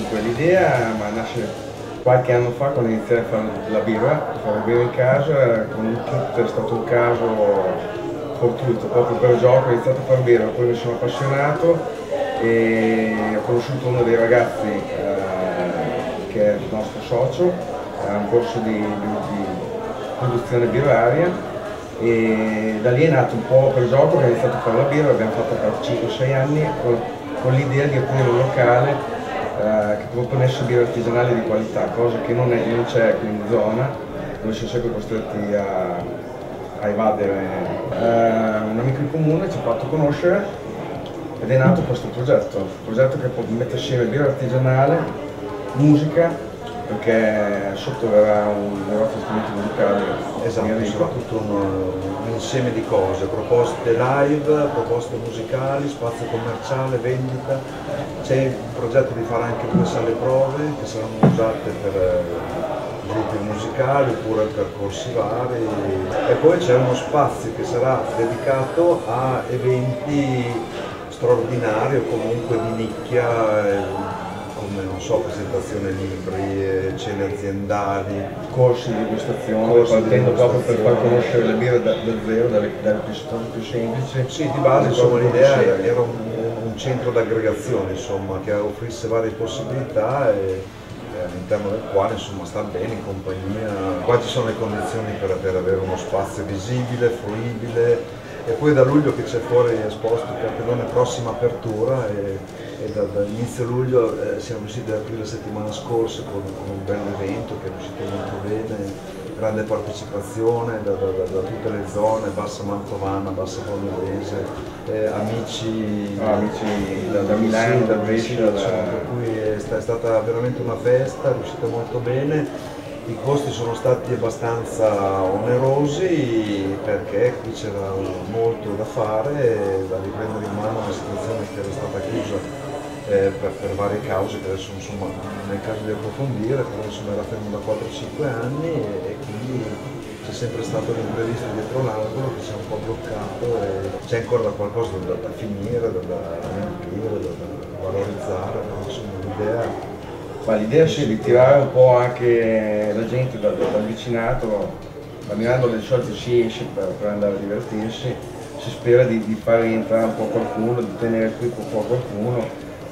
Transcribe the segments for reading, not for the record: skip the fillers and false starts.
Dunque l'idea nasce qualche anno fa quando iniziai a fare la birra in casa, con un kit. È stato un caso fortuito, proprio per gioco ho iniziato a fare birra, poi mi sono appassionato e ho conosciuto uno dei ragazzi che è il nostro socio, a un corso di produzione birraria, e da lì è nato un po' per gioco che ho iniziato a fare la birra. L'abbiamo fatta per 5-6 anni con l'idea di aprire un locale che proponesse birre artigianali di qualità, cosa che non c'è qui in zona, dove siamo sempre costretti a evadere. Un amico in comune ci ha fatto conoscere ed è nato questo progetto che mette assieme birra artigianale, musica, perché sotto verrà un negozio di strumenti musicali. Esatto, sarà tutto un insieme di cose, proposte live, proposte musicali, spazio commerciale, vendita. C'è il progetto di fare anche 2 sale prove che saranno usate per gruppi musicali oppure percorsi vari, e poi c'è uno spazio che sarà dedicato a eventi straordinari o comunque di nicchia, come non so, presentazione libri, cene aziendali, corsi di degustazione, partendo proprio per far conoscere le birre da zero, dalle più semplici. Sì, di base insomma l'idea era un centro d'aggregazione, insomma, che offrisse varie possibilità e all'interno del quale insomma sta bene in compagnia. Qua ci sono le condizioni per avere uno spazio visibile, fruibile, e poi da luglio che c'è fuori esposto il cartellone prossima apertura, e dall'inizio luglio siamo riusciti ad aprire la settimana scorsa con un bel evento che è riuscito molto bene, grande partecipazione da tutte le zone, Bassa Mantovana, Bassa Fornelese, amici da Milano, da Brescia, per cui è stata veramente una festa, è riuscita molto bene. I costi sono stati abbastanza onerosi perché qui c'era molto da fare, da riprendere in mano una situazione che era stata chiusa per varie cause che adesso insomma non è il caso di approfondire, però insomma era fermo da 4-5 anni e quindi c'è sempre stato l'imprevisto dietro l'angolo che ci ha un po' bloccato, e c'è ancora qualcosa da finire, da riempire, da valorizzare, però insomma l'idea. L'idea è di tirare un po' anche la gente dal vicinato. A Milano di solito si esce per andare a divertirsi, si spera di far rientrare un po' qualcuno, di tenere qui un po' qualcuno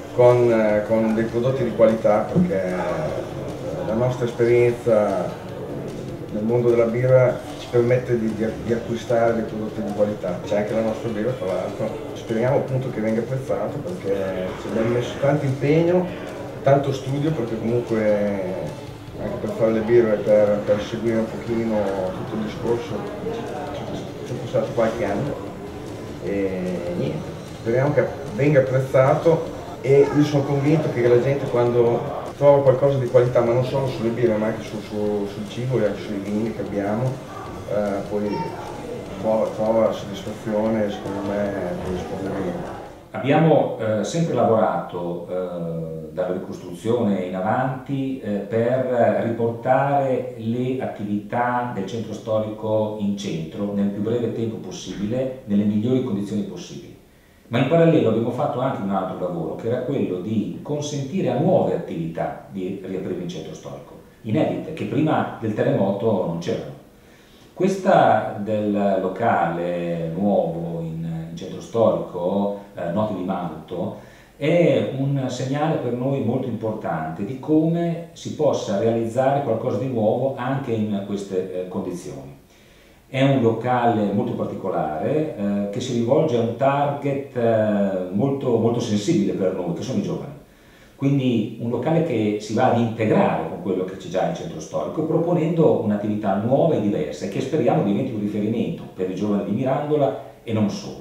con dei prodotti di qualità, perché la nostra esperienza nel mondo della birra ci permette di acquistare dei prodotti di qualità. C'è anche la nostra birra, tra l'altro. Speriamo appunto che venga apprezzato, perché ci abbiamo messo tanto impegno, tanto studio, perché comunque anche per fare le birre, per seguire un pochino tutto il discorso ci è passato qualche anno, e niente, speriamo che venga apprezzato, e io sono convinto che la gente, quando trova qualcosa di qualità, ma non solo sulle birre ma anche sul cibo e anche sui vini che abbiamo, poi trova soddisfazione, secondo me, per rispondere bene. Abbiamo sempre lavorato dalla ricostruzione in avanti per riportare le attività del centro storico in centro nel più breve tempo possibile, nelle migliori condizioni possibili. Ma in parallelo abbiamo fatto anche un altro lavoro, che era quello di consentire a nuove attività di riaprire il centro storico, inedite, che prima del terremoto non c'erano. Questa del locale nuovo in centro storico, Noti di Manto, è un segnale per noi molto importante di come si possa realizzare qualcosa di nuovo anche in queste condizioni. È un locale molto particolare che si rivolge a un target molto sensibile per noi, che sono i giovani. Quindi un locale che si va ad integrare con quello che c'è già in centro storico, proponendo un'attività nuova e diversa, e che speriamo diventi un riferimento per i giovani di Mirandola e non solo.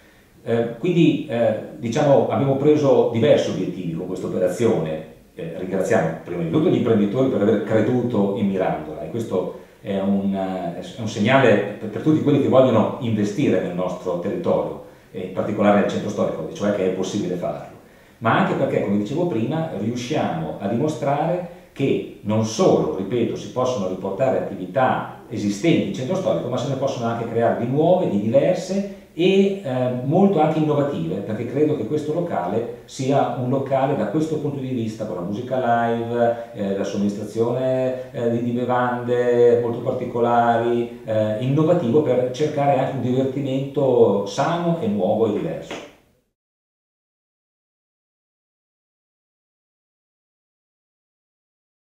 Quindi diciamo, abbiamo preso diversi obiettivi con questa operazione. Ringraziamo prima di tutto gli imprenditori per aver creduto in Mirandola, e questo è un segnale per tutti quelli che vogliono investire nel nostro territorio, in particolare nel centro storico, cioè che è possibile farlo. Ma anche perché, come dicevo prima, riusciamo a dimostrare che non solo, ripeto, si possono riportare attività esistenti in centro storico, ma se ne possono anche creare di nuove, di diverse, e molto anche innovative, perché credo che questo locale sia un locale da questo punto di vista, con la musica live, la somministrazione di bevande molto particolari, innovativo per cercare anche un divertimento sano e nuovo e diverso.